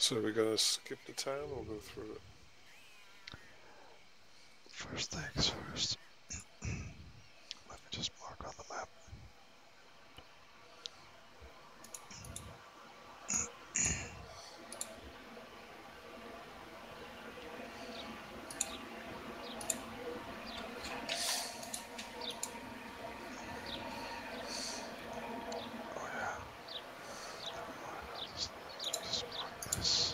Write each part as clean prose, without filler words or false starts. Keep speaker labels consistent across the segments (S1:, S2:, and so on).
S1: So we're going to skip the town or go through it?
S2: First things first. Let me just mark on the map. Oh yeah. Never mind. I'll just mark this.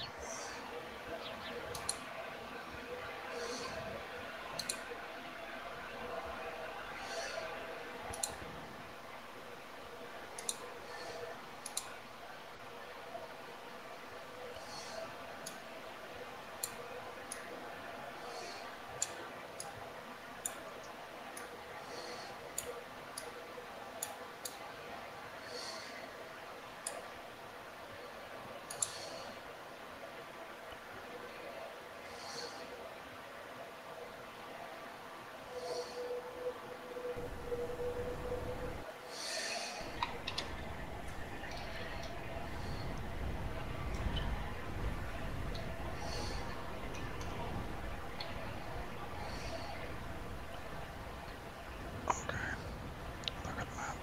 S2: Okay. Look at the map.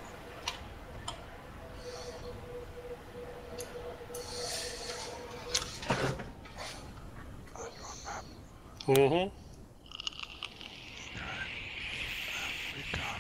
S2: You on map?
S1: Mm-hmm.
S2: Okay. And we got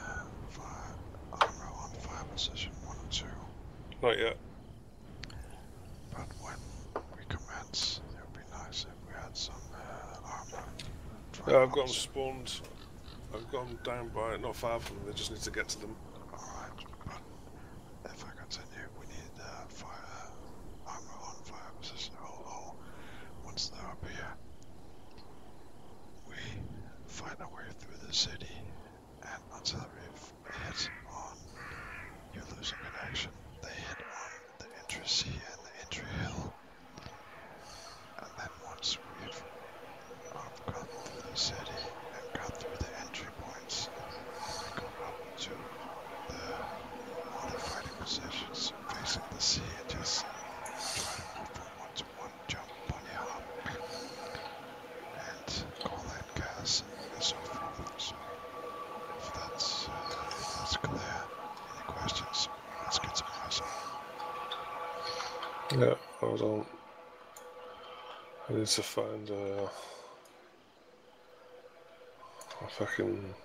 S2: armor on fire position 1 and 2.
S1: Not yet.
S2: But when we commence, it would be nice if we had some armor.
S1: Yeah, I've got them spawned. I've got them down by, not far from them, they just need to get to them.
S2: Alright, but if I continue, we need armor on fire position. Once they're up here, we fight our way through the city, and artillery hit on, you're losing connection. They hit on the entry C and the entry hill, and then once we've got through the city and got through the entry points, we go up to the other fighting positions facing the sea and just try to move from 1 to 1, jump, bunny hop, and call in gas and so forth. So if that's clear, any questions? Let's get some eyes on.
S1: Yeah, hold on. I need to find a fucking...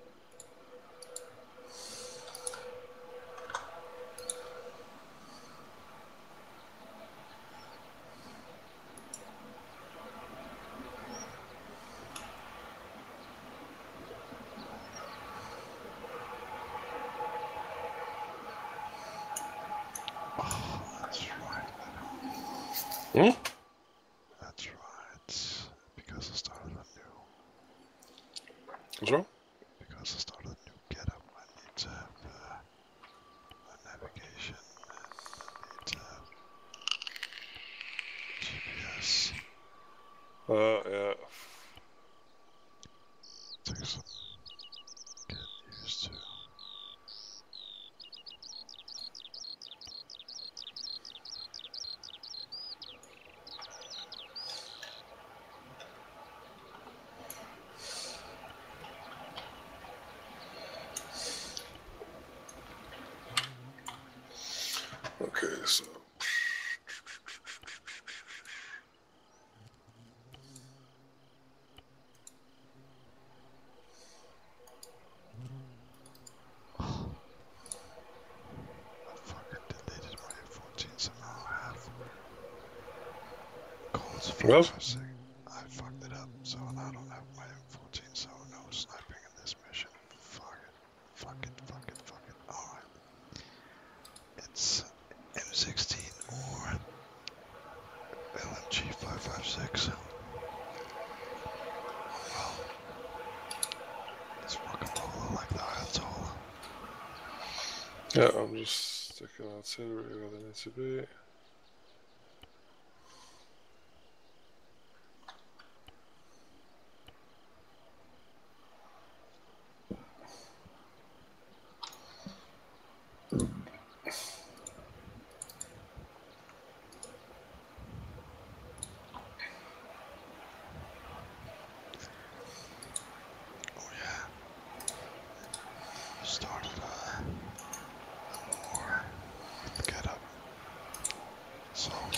S2: Oh, that's right.
S1: Hmm?
S2: That's right. Because I started a new.
S1: What's wrong?
S2: Because I started a new getup, I need to have a navigation and I need to have GPS.
S1: Yeah.
S2: Takes some getting used to.
S1: Okay, so...
S2: I fucking deleted my F-14, so now I have Colts 556. I fucked it up, so now I don't have my M14, so no sniping in this mission. Fuck it. Fuck it, fuck it, fuck it. Alright. It's M16 or LMG 556. Well, let's rock and roll like the Ayatollah.
S1: Yeah, I'm just sticking artillery where they need to be.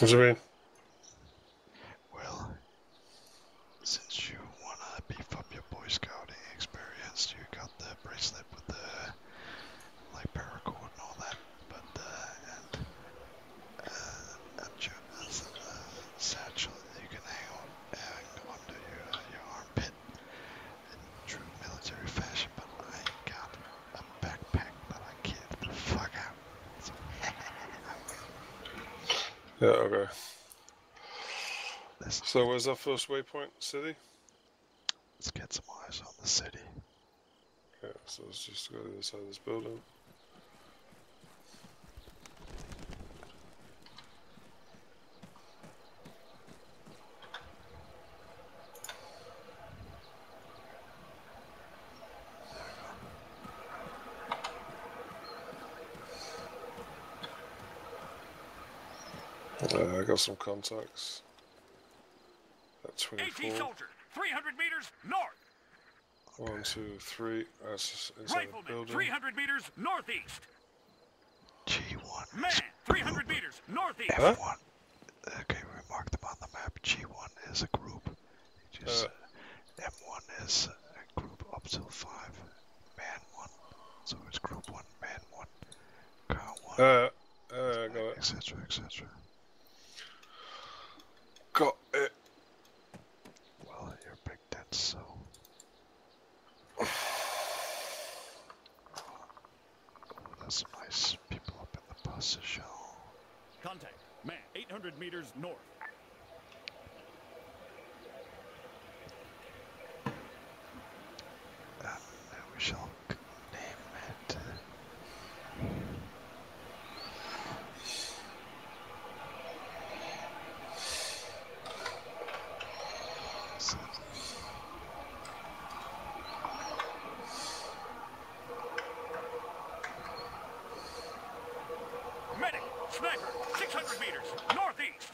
S1: What do you mean?
S2: Well, since you wanna beef up your Boy Scouting experience, you got the bracelet with the like paracord and all that, but a satchel that you can hang under your armpit in true military fashion. But I got a backpack that I carry the fuck out. So
S1: Yeah, okay.
S2: let's
S1: So where's our first waypoint? City?
S2: get some eyes on the city.
S1: Yeah, so let's just go to the other side of this building. I got some contacts. At 24.
S3: AT soldier, 300 meters north.
S1: 1, 2, 3. That's inside the
S3: Rifleman,
S1: building.
S3: 300 meters northeast.
S2: G1
S3: Man,
S2: is
S3: 300 meters northeast.
S1: Huh?
S2: F1. Okay, we marked them on the map. G1 is a group. Just M1 is a group up till 5. Man 1. So it's group 1, man 1, car 1,
S1: I got it.
S2: etc. etc.
S1: Got it.
S2: Well, you're big dense, so. Oh, that's some nice people up in the bus show.
S3: Contact, man, 800 meters north.
S2: We shall name it.
S3: Medic, sniper, 600 meters northeast.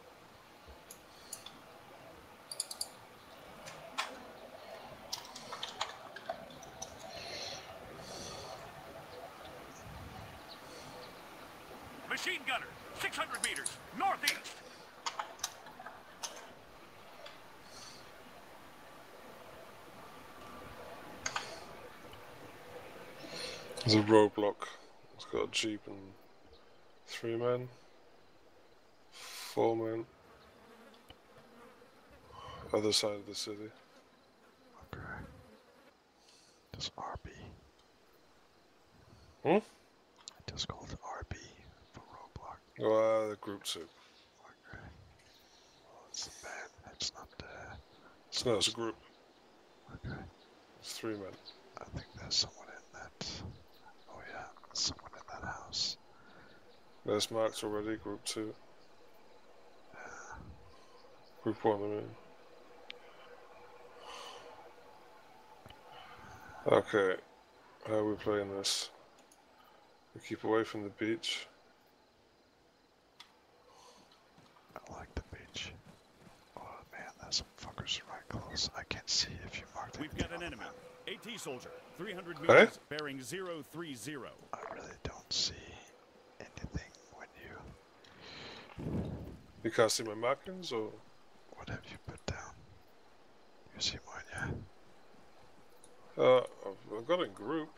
S3: Machine gunner, 600 meters northeast.
S1: There's a roadblock. It's got a jeep and 3 men. 4 men. Other side of the city.
S2: Okay. Does RB.
S1: Hmm?
S2: Just called RB for roadblock.
S1: Oh, the group 2.
S2: Okay. Well, it's a band. It's not
S1: No, it's a group.
S2: okay.
S1: It's 3 men.
S2: I think there's someone in that. Oh yeah, someone in that house.
S1: There's marked already, group 2. Group 1, I mean. Okay, how are we playing this? We keep away from the beach.
S2: I like the beach. Oh man, there's some fuckers right close. I can't see if you marked
S3: We've
S2: anything
S3: got an
S2: on the
S3: enemy.
S2: map.
S3: AT soldier, 300
S1: Hey?
S3: meters, bearing 030.
S2: I really don't see anything when you.
S1: You can't see my markings, or?
S2: What have you put down? You see mine, yeah?
S1: I've got a group.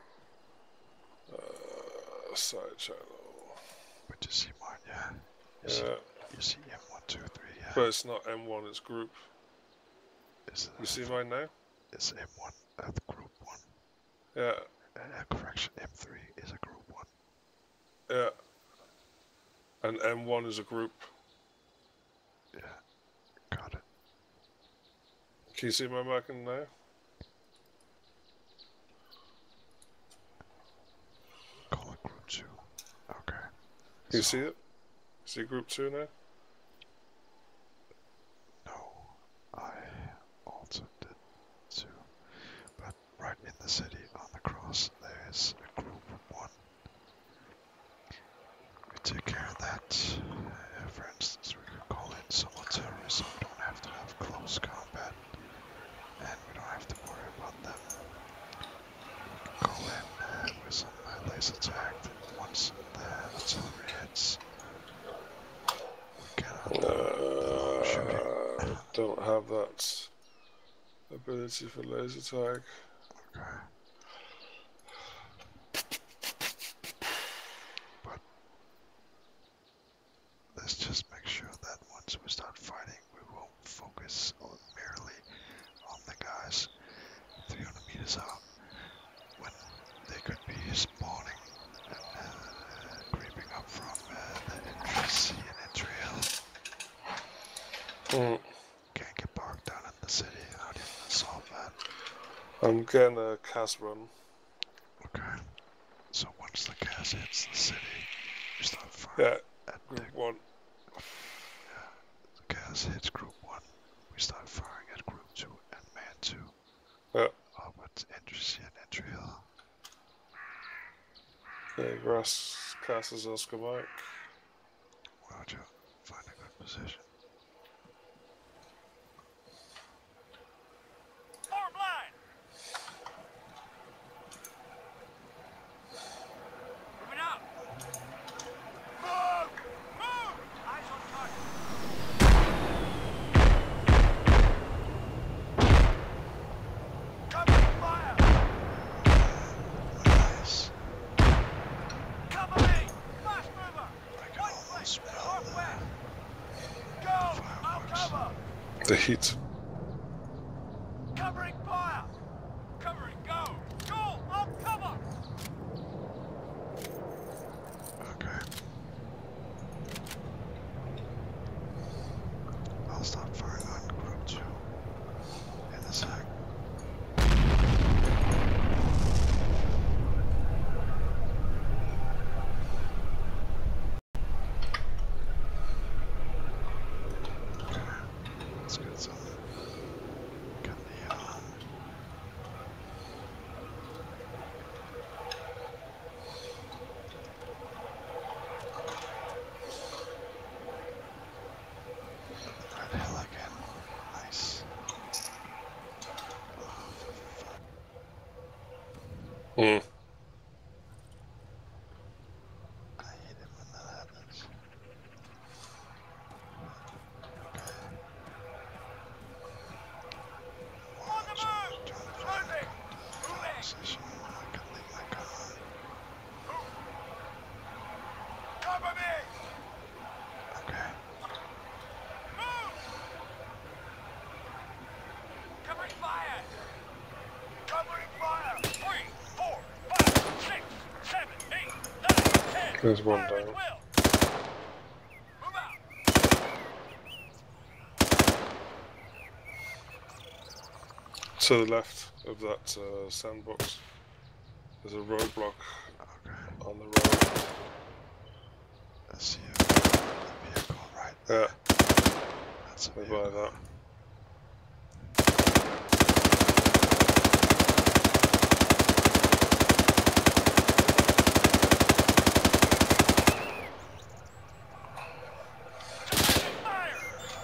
S1: Side channel.
S2: But you see mine, yeah?
S1: Yeah,
S2: You see M1, 2, 3, yeah?
S1: but it's not M1, it's group.
S2: Is
S1: You see mine now?
S2: It's M1, group 1.
S1: Yeah,
S2: Correction, M3 is a group 1.
S1: yeah. And M1 is a group.
S2: Yeah, got it.
S1: Can you see my marking now?
S2: Call it group 2. Okay.
S1: Can you see it? See group 2 now?
S2: No, I altered it to. But right in the city on the cross, there's a group 1. We take care of that. For instance, we could call in some terrorists. We don't have to have close combat. And we don't have to worry about them. We can call in with some laser tag. Once the artillery hits, we
S1: don't have that ability for laser tag.
S2: Okay. But let's just make sure that once we start fighting, we won't focus merely on the guys 300 meters out when they could be spawning and creeping up from the entry C and entry L. Can't get parked down in the city. How do you solve that?
S1: I'm getting a CAS run.
S2: Okay. So once the gas hits the city, we start firing at
S1: Group 1.
S2: Yeah, the gas hits group 1. We start firing at group 2 and man 2.
S1: Yeah.
S2: Up at entry C and entry L.
S1: Okay, grass passes Oscar Mike.
S2: Roger. Find a good position.
S3: Form line. Moving out. Move! Move! Eyes on target. Cover fire!
S2: Nice.
S3: Cover me! Fast mover!
S2: I can
S3: White
S2: almost
S3: flank,
S2: smell
S3: northwest!
S2: the
S3: Go! I'll
S2: fireworks.
S3: cover!
S1: The heat.
S3: Covering fire! Covering, go! Go! I'll cover!
S2: Okay. I'll start firing on group 2 in a sec. Okay. Let's get some. Get the red hill again. Nice. Oh, for fuck.
S1: Mm.
S2: I hate it when that happens.
S3: On the move!
S2: Trying to find
S3: Moving!
S2: a
S3: Moving!
S2: position where I can leave my gun on.
S3: Cover me!
S2: Okay.
S3: Move! Covering fire! Covering fire! 3, 4, 5, 6, 7, 8, 9, 10.
S1: There's one
S3: Fire at
S1: down.
S3: will. Move out!
S1: To the left of that sandbox, there's a roadblock
S2: Okay.
S1: on the road.
S2: I see a vehicle right
S1: Yeah,
S2: there. That's a
S1: I buy
S2: vehicle.
S1: that.
S3: Fire!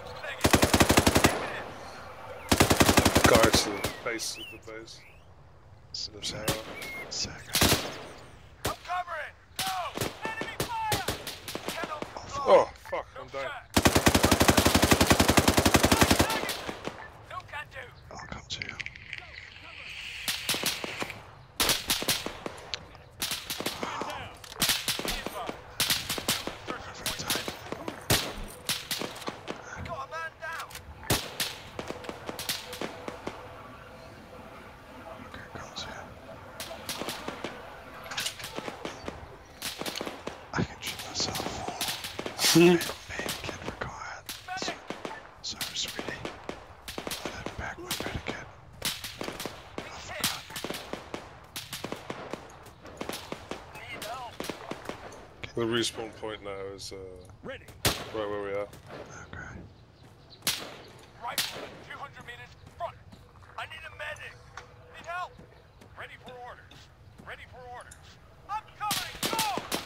S3: Negative.
S1: Guy to the base of the base. To the
S2: Sec.
S1: tower.
S2: Second.
S3: I'm covering! Go! Enemy fire! Cannot fly.
S1: Oh, fuck,
S3: No
S1: I'm down.
S3: shot. No can do.
S2: I'll come to you. Perfect timing.
S3: We got a man down.
S2: Okay, come to you. I can shoot myself. Main kit required. Sorry, sweetie. I didn't pack my medikit. I forgot.
S3: Need help.
S1: The respawn point now is
S3: Ready.
S1: right where we are.
S2: Okay.
S3: Right, 200 meters front. I need a medic. Need help. Ready for orders. Ready for orders. I'm coming. Go!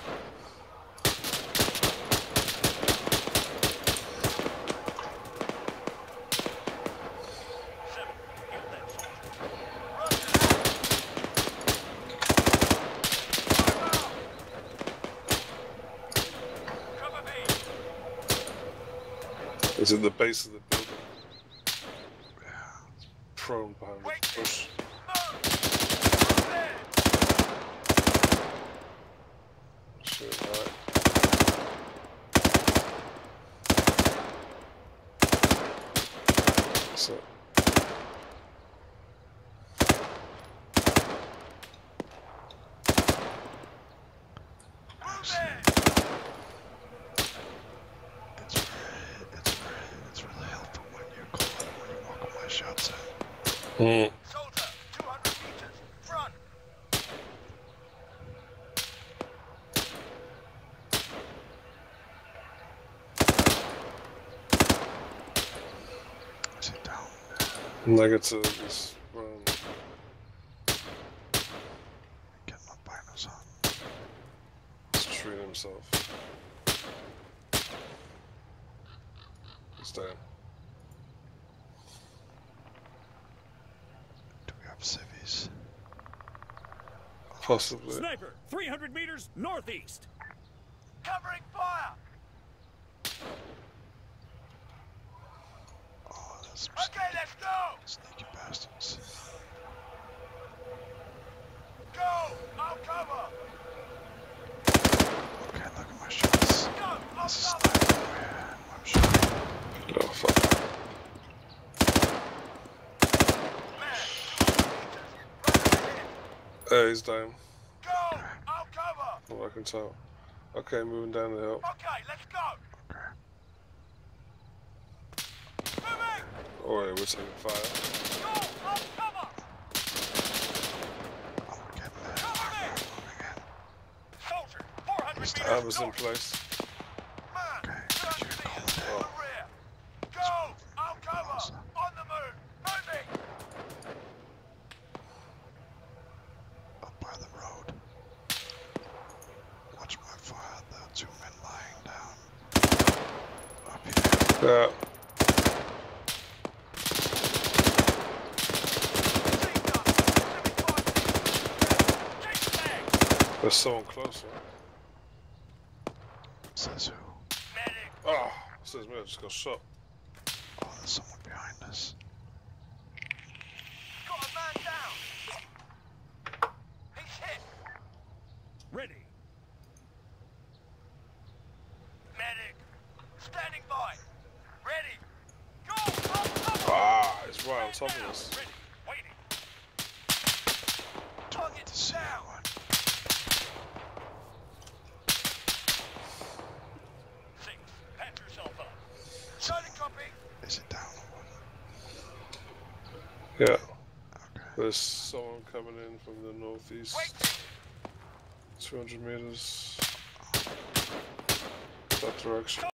S3: Seven. Heal that soldier. Roger that. Cover me.
S1: It's at the base of the building. prone behind the
S3: Wait.
S1: bush.
S3: Move! There!
S1: Shit, right. That's it.
S3: Move there!
S2: It's really helpful when you call it when you walk on my shots in.
S3: Soldier, 200 meters. Front!
S2: Is he down?
S1: Negative is
S2: Get my binos on.
S1: he's treating himself. He's down.
S2: Do we have civvies?
S1: Possibly.
S4: Sniper, 300 meters northeast.
S3: Covering fire!
S2: Oh, that's some
S3: Okay, let's go!
S2: sneaky bastards.
S3: Go! I'll cover!
S2: Okay, look at my shots.
S3: Go! I'll
S2: This is
S3: cover!
S2: sniper. Yeah, one shot.
S1: Oh, fuck.
S3: Man, 200 meters. Right ahead.
S1: Hey, he's down.
S3: Go! I'll cover!
S1: From what I can tell. Okay, moving down the hill.
S3: Okay, let's go!
S2: Okay.
S3: Moving!
S1: Oh, yeah, we're taking fire.
S3: Go! I'll cover!
S2: Oh, we're getting there.
S3: Cover me!
S2: Moving in.
S3: Soldier, 400
S2: He's
S3: meters.
S2: down.
S1: Hammers in
S3: north.
S1: place.
S3: Man,
S2: Okay,
S3: 200
S2: you're
S3: meters.
S2: going
S3: To
S2: down.
S3: the rear. Go! I'll cover!
S2: Closer.
S3: On the move! Moving!
S2: Up by the road. Watch my fire. There are two men lying down. Up here.
S1: Yeah. There's someone closer.
S2: Says who?
S3: Medic!
S1: Oh, says me, I just got shot.
S2: Oh, there's someone behind us.
S3: Got a man down! He's hit!
S4: Ready.
S3: Medic! Standing by! Ready! Go! I'll cover!
S1: Ah, it's right on top
S3: Stand
S1: of
S3: down.
S1: us.
S3: Ready! Waiting!
S2: To
S3: Target
S2: see
S3: down!
S2: one.
S3: 6. Patch yourself up. Solid copy!
S2: Is it down or what?
S1: Yeah.
S2: Okay.
S1: There's someone coming in from the northeast.
S3: Waiting!
S1: 200 meters. That direction.